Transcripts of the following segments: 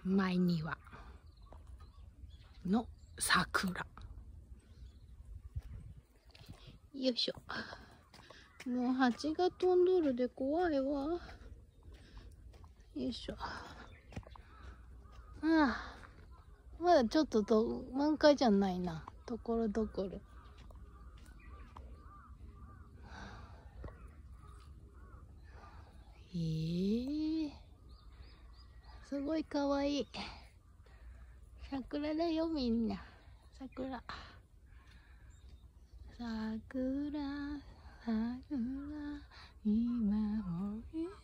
前庭の桜。よいしょ。もう蜂が飛んどるで怖いわ。よいしょ。まだちょっと満開じゃないな。ところどころ。すごいかわいい。桜だよみんな。桜。今も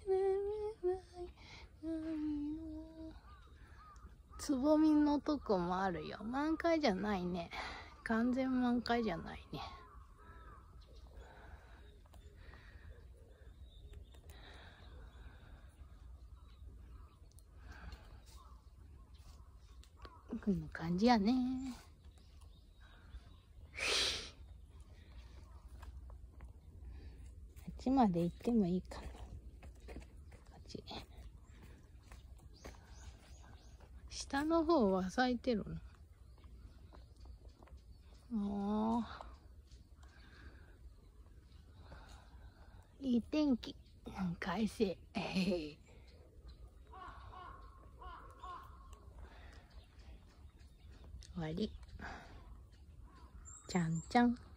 つぼみのとこもあるよ。満開じゃないね。完全満開じゃないね。こんな感じやね。あっちまで行ってもいいかな。こっち。下の方は咲いてるの。いい天気。快晴。終わり。ちゃんちゃん。